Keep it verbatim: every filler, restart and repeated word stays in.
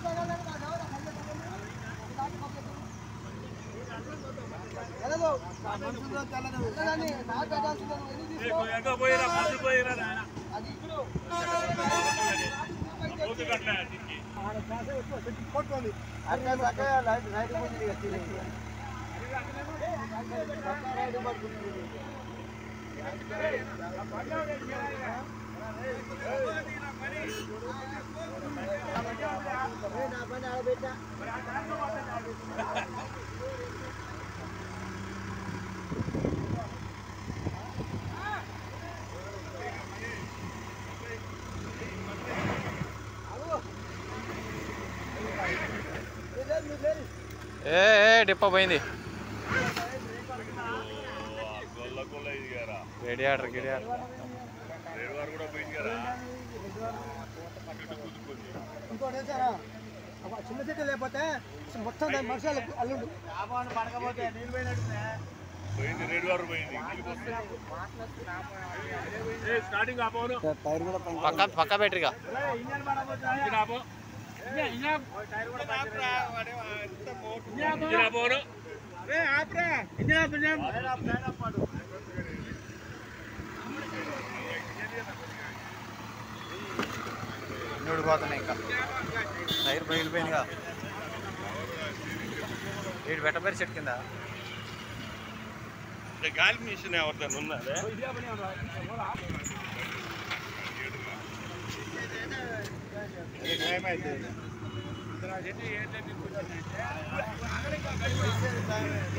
ఏ ఏ డిప్ప పోయింది రేడియాటర్ గిడియాటర్ చిన్న చెట్టు లేకపోతే మొత్తం దాని మనుషులు అల్లుండు పడకపోతే నీళ్ళు పోయినట్టు రేడు వారు పోయింది పక్క పక్క బ్యాటరీగా పోతున్నాయి ఇంకా టైర్ పగిలిపోయిందిగా వీడు పెట్టబడి చెట్టు కింద గాలి మిషన్ ఎవరితో ఉన్నదే ఏమైతే